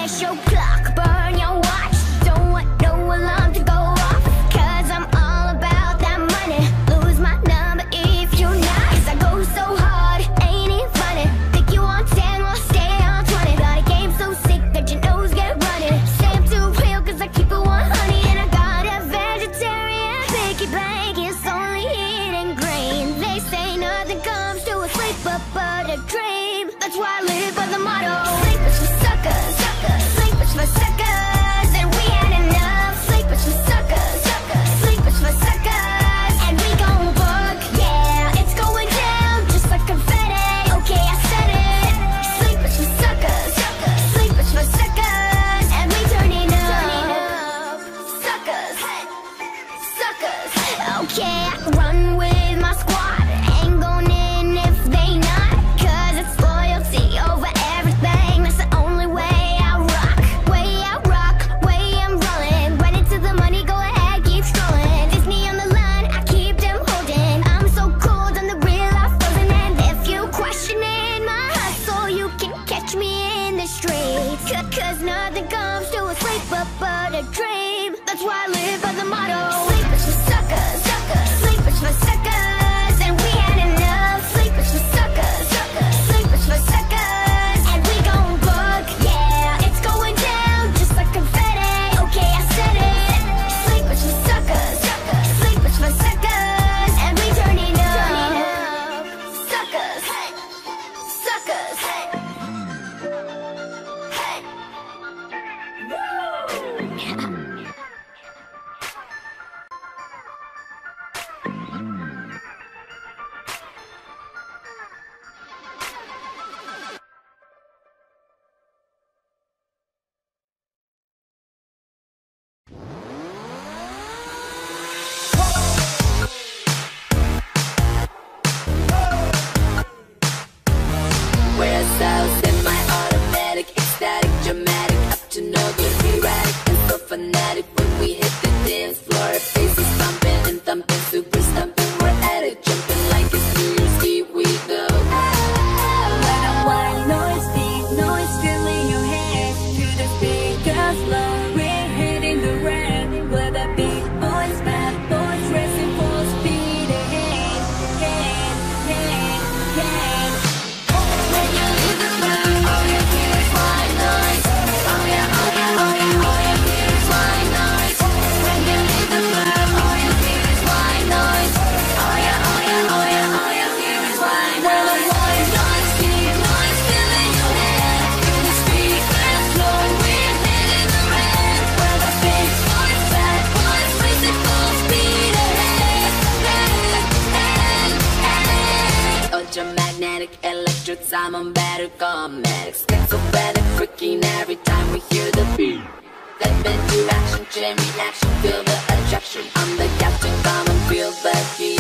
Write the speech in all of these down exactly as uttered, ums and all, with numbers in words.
Press your clock, burn your watch. Don't want no alarm to go off, cause I'm all about that money. Lose my number if you're not, cause I go so hard, ain't it funny? Think you want ten, well stay on twenty. Got a game so sick that your nose get running. Say I'm too real cause I keep it one hundred. And I got a vegetarian picky bank, it's only eating green. They say nothing comes to a sleeper but a dream. That's why I live by the motto: sleepers for suckers, suckers, sleepers for suckers. And we had enough. Sleepers for suckers, suckers, sleepers for suckers. And we gon' book, yeah, it's going down just like confetti. Okay, I said it. Sleepers for suckers, suckers, sleepers for suckers. And we turning up, suckers, suckers. Okay, I run with my squad, ain't going in if they not, cause it's loyalty over everything. That's the only way I rock, way I rock, way I'm rolling. Run into the money, go ahead, keep strolling. Disney on the line, I keep them holding. I'm so cold on the real, I'm frozen. And if you questioning my hustle, you can catch me in the streets. Cause nothing comes to a sleeper but a dream. That's why I live by the motto: sleepers for suckers, suckers, sleepers for suckers. And we had enough. Sleepers for suckers, suckers, sleepers for suckers. And we gon' book, yeah, it's going down just like confetti. Okay, I said it. Sleepers for suckers, suckers, sleepers for suckers. And we turning up, suckers, suckers. We're ourselves in my automatic, ecstatic, dramatic, up to no good, erratic, and so fanatic. When we hit the dance floor, our faces thumping and thumping, super stumping. We're at it, jumping like it's New Year's Eve. We go. When I white noise, deep noise, filling your head to the speakers low. We're hitting the red, where the big boys, bad boys, racing full speed ahead, head, head, head. When you leave the room, all you hear is white noise. Oh yeah, oh yeah, oh yeah, all you hear is white noise. When you leave the room, all you hear is white noise. Oh yeah, oh yeah, oh yeah, all you hear is white noise. White noise, deep noise, filling your head. Through the speakers, low, we're hitting the red. Where the big boys, bad boys, racing full speed ahead, head, head, head. Ultramagnetic electrodes, I'm on better comedic. Schizophrenic, freaking every time we hear the beat. Step into action, chain reaction, feel the attraction. I'm the captain, come and feel the heat.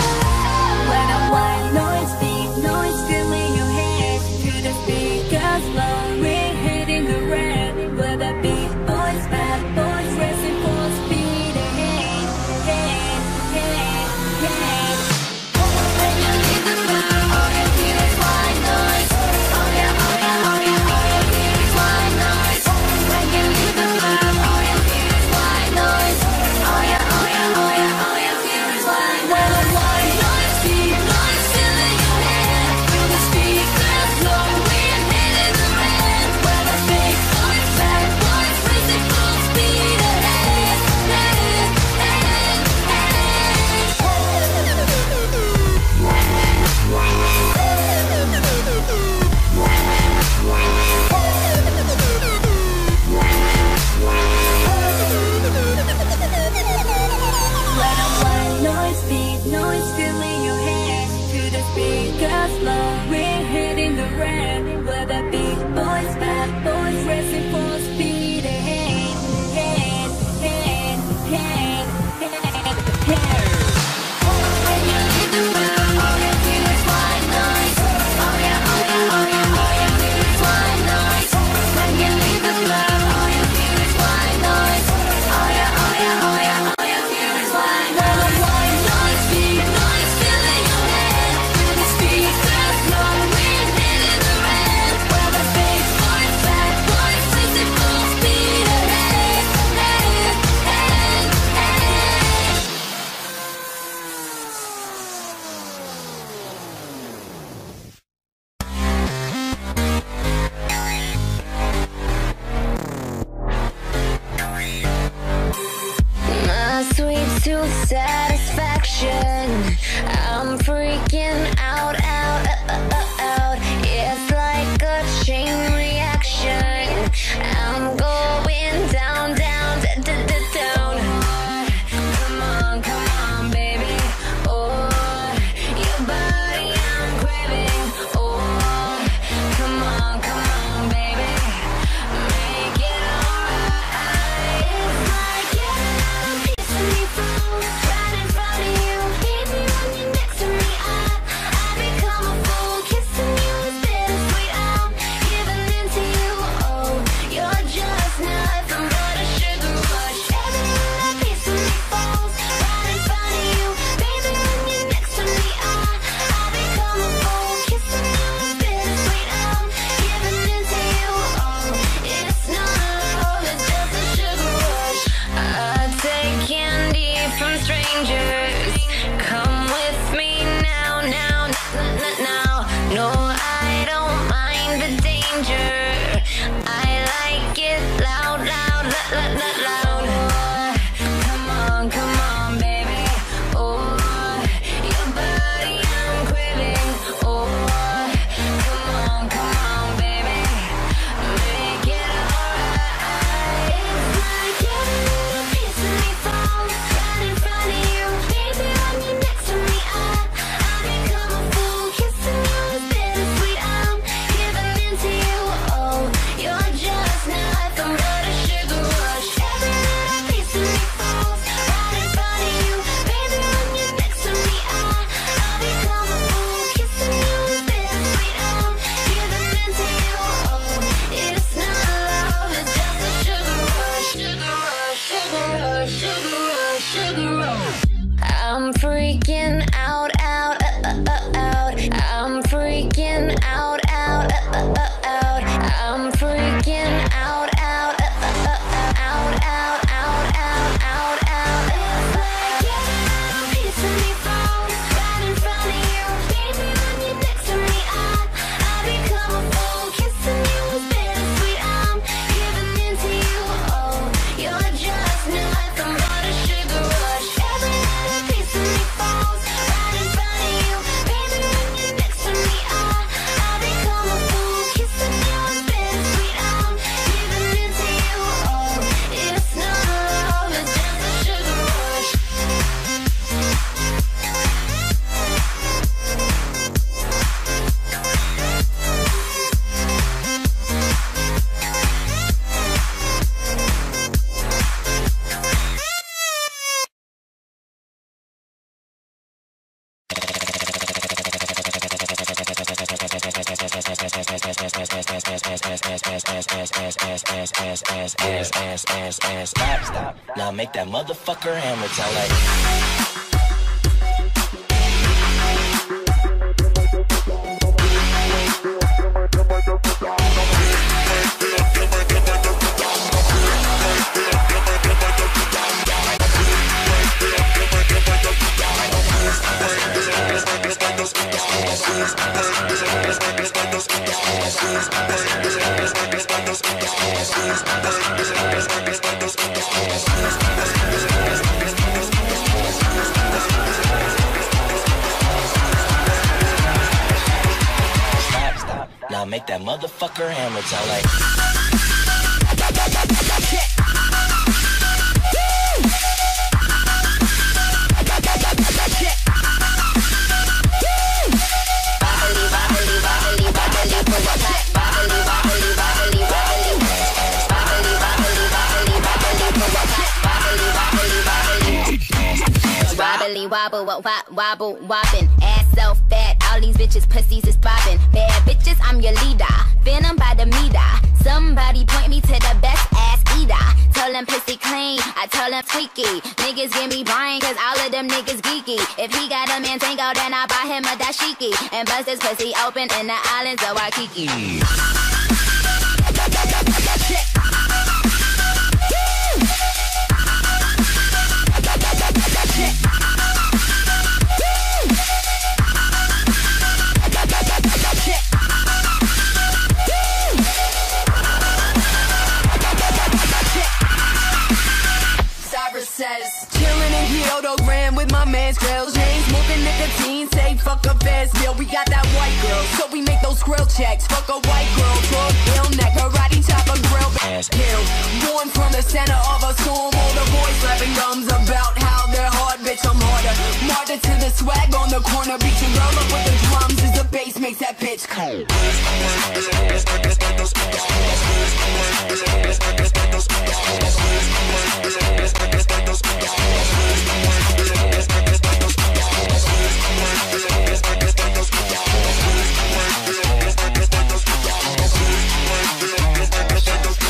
When I white noise, deep noise, filling your head to the speakers low. We're hitting the red, where the big boys, bad boys, racing full speed ahead, head, head, head. When you leave the room, all you hear is white noise. Oh yeah, oh yeah, oh yeah, all you hear is white noise. When you leave the room, all you hear is white noise. Oh yeah, oh yeah, to satisfaction. I'm freaking out, out, out, out, out. It's like a chain reaction. I'm going down, down, down, down, down. Come on, come on, baby. Oh, your body I'm craving. Oh, come on, come on, baby. Make it alright. It's like getting a piece of me falls right in front of you. Baby, when you're next to me, I, I become a fool. Kissing you is bittersweet. I'm giving in to you. Oh, you're just nothing but a sugar rush. Every little piece of me falls right in front of you. Baby, when you're next to me, I, I become a fool. Kissing you is bittersweet. I'm giving in to you. Oh, it's not love, it's just a sugar rush. I take candy from strangers. Come with me now, now, n- n- now. No, I don't mind the danger. I like it loud, loud, loud, loud, loud. Come on, come on, baby. Oh, your body I'm craving. Oh, come on, come on, baby. Make it alright. It's like getting a piece of me falls right in front of you. Baby, when you're next to me, I, I become a fool. Kissing you is bittersweet. I'm giving in to you. Oh, you're just nothing but a sugar rush. Every little piece of me falls right in front of you. Baby, when you're next to me, I, I become a fool. Kissing you is bittersweet. I'm giving in to you. Oh, it's not love, it's just a sugar rush. Sugar rush, sugar rush, sugar rush, sugar rush. I'm freaking out, out, out, out, out. I'm freaking out, out, out, out, out. I'm freaking out, out, out, out, out, out, out, out, out. It's like getting a piece of me falls right in front of you. Baby, when you're next to me, I, I become a fool. Kissing you is bittersweet. I'm giving in to you. Oh, you're just nothing but a sugar rush. Every little piece of me falls right in front of you. Baby, when you're next to me, I, I become a fool. Kissing you is bittersweet. I'm giving in to you. Oh, it's not love, it's just a sugar rush. Stop, stop. Now make that motherfucker hammer tell like. Stop, stop. Now make that motherfucker hammer tell like. Wobbly wobble, wop, wop, wobble, wobbin'. Ass so fat, all these bitches pussies is bobbin'. Bad bitches, I'm your leader. Venom by the meter. Somebody point me to the best ass eater. Tell them pussy clean, I tell them tweaky. Niggas give me brain, cause all of them niggas geeky. If he got a Mantango, then I buy him a dashiki. And bust his pussy open in the islands of Waikiki. Chillin' in Guido my man's grills. Chain smoking nicotine, say fuck a fast meal. We got that white girl, so we make those grill checks. Fuck a white girl, drug bill neck, karate chopper grill kill. Born from the center of a storm, all the boys slapping gums about how they're hard, bitch I'm harder. Martyr to the swag on the corner, beat your girl up with the drums as the bass makes that bitch cold.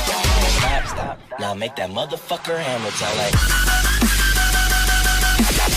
Now make that motherfucker hammer tell like.